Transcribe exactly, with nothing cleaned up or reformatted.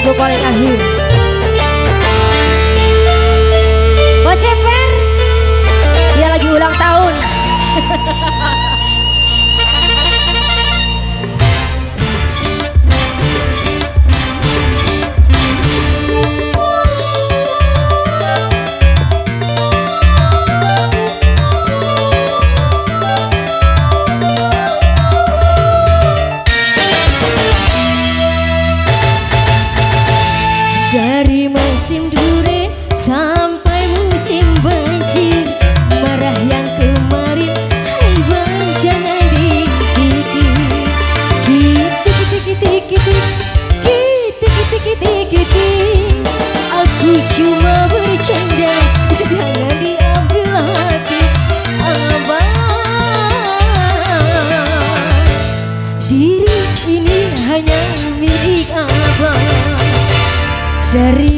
lagu paling akhir. Oceper, dia lagi ulang tahun. Dari musim durian sampai musim banjir, marah yang kemarin, hai bang jangan dipikir. Gitu gitu gitu gitu gitu gitu gitu. Aku cuma bercanda, jangan diambil hati abang. Diri ini hanya milik abang. Dari